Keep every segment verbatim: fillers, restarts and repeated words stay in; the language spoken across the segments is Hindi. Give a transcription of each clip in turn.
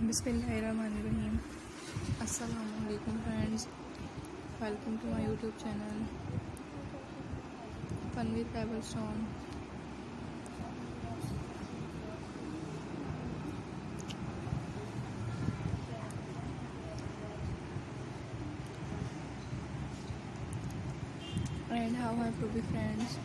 बिस्मिल्लाहिर्रहमानिर्रहीम। अस्सलामु अलैकुम friends, welcome to my YouTube channel fun with Pebblestone. And how have you be friends?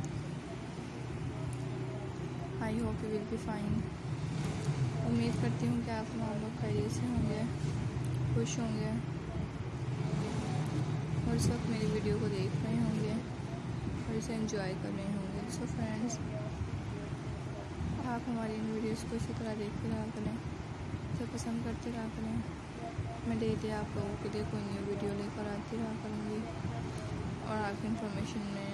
I hope you will be fine। उम्मीद करती हूँ कि आप तमाम लोग खैरियत से होंगे, खुश होंगे और इस वक्त मेरी वीडियो को देख रहे होंगे और इसे एंजॉय कर रहे होंगे। सो फ्रेंड्स, आप हमारी इन वीडियोस को इसी तरह देखते रहा करें, इसे पसंद करते रहा करें। मैं डेली आप लोगों के लिए कोई न्यू वीडियो लेकर आती रहा करूँगी और आपकी इंफॉर्मेशन में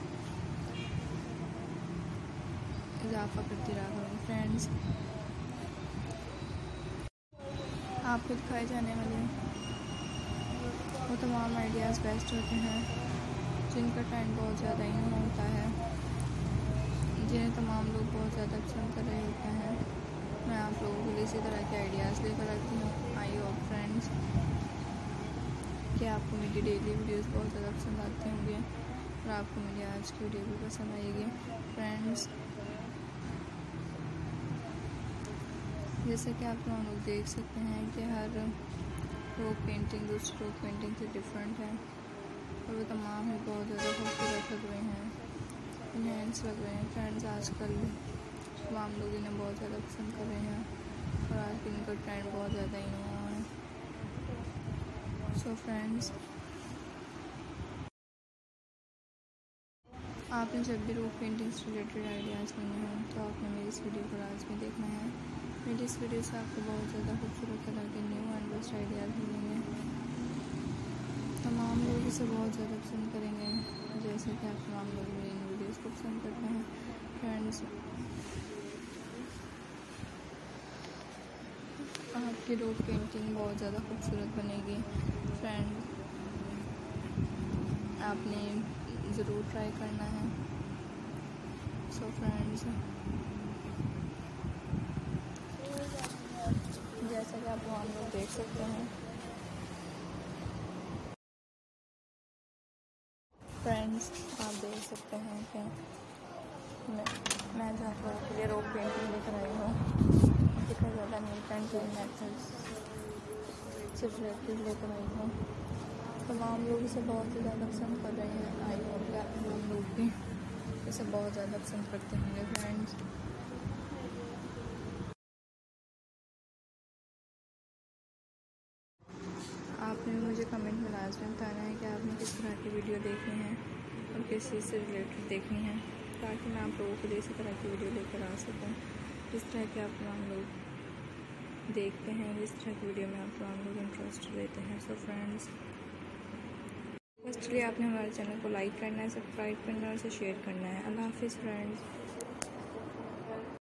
इजाफा करती रहा करूँगी। फ्रेंड्स, आपको दिखाए जाने वाले वो तमाम आइडियाज़ बेस्ट होते हैं जिनका ट्रेंड बहुत ज़्यादा इन होता है, जिन्हें तमाम लोग बहुत ज़्यादा पसंद कर रहे होते हैं। मैं आप लोगों के लिए इसी तरह के आइडियाज़ लेकर आती हूँ। आई होप फ्रेंड्स कि आपको मेरी डेली वीडियोस बहुत ज़्यादा पसंद आते होंगे और आपको मेरी आज की वीडियो भी पसंद आएगी। फ्रेंड्स, जैसे कि आप लोग देख सकते हैं कि हर रोक पेंटिंग दूसरी रोक पेंटिंग से डिफरेंट है और वो तमाम ही बहुत ज़्यादा खूबसूरत लग रहे हैं, इनहेंस लग रहे हैं। फ्रेंड्स, आजकल तमाम लोग इन्हें बहुत ज़्यादा पसंद कर रहे हैं और आज इनका ट्रेंड बहुत ज़्यादा इन हुआ है। सो फ्रेंड्स, आपने जब भी रोक पेंटिंग से रिलेटेड आइडियाज़ लेने हों तो आपने मेरी इस वीडियो को लाजमी देखना है। मेरी इस वीडियो से आपको बहुत ज़्यादा खूबसूरत तरह के न्यू एंड बेस्ट आइडियाज़ मिलेंगे। तमाम लोग इसे बहुत ज़्यादा पसंद करेंगे, जैसे कि आप तमाम लोग मेरी इन वीडियोस को पसंद करते हैं। फ्रेंड्स, आपकी रोक पेंटिंग बहुत ज़्यादा खूबसूरत बनेगी। फ्रेंड, आपने ज़रूर ट्राई करना है। सो फ्रेंड्स, जैसा कि आप वहाँ लोग देख सकते हैं। फ्रेंड्स, आप देख सकते हैं कि मैं मैं जो आप लोगों के लिए रोक पेंटिंग लेकर आई हूँ, कितना ज़्यादा नीट एंड क्लीन मेथड्स से रिलेटेड लेकर आई हूँ। तमाम लोग इसे बहुत ही ज़्यादा पसंद कर रहे हैं। आई होप कि आप लोग भी इसे बहुत ज़्यादा पसंद करते होंगे। फ्रेंड्स, आपने मुझे कमेंट में लाजमी बताना है कि आपने किस तरह की वीडियो देखनी है और किस चीज़ से रिलेटेड देखनी है, ताकि मैं आप लोगों के लिए इसी तरह की वीडियो लेकर आ सकूँ जिस तरह के आप तमाम लोग देखते हैं, जिस तरह की वीडियो में आप तमाम लोग इंटरेस्ट लेते हैं। सो फ्रेंड्स, फर्स्टली आपने हमारे चैनल को लाइक करना है, सब्सक्राइब करना है और इसे शेयर करना है। अल्लाह हाफिज़ फ्रेंड्स।